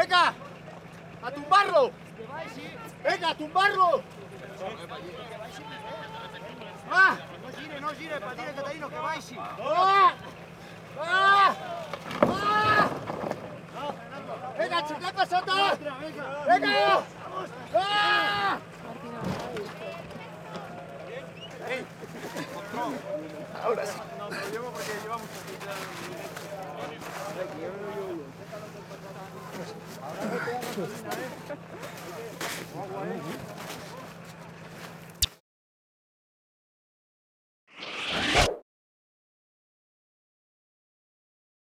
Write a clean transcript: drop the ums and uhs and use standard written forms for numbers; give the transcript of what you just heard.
¡Venga! ¡A tumbarlo! ¡Venga, a tumbarlo! ¡Ah! No gire, patine Catalino, que baixi. ¡Ah! ¡Ah! ¡Ah! ¡Venga, chicleta sota! ¡Venga! ¡Ah! Ahora sí. Ahora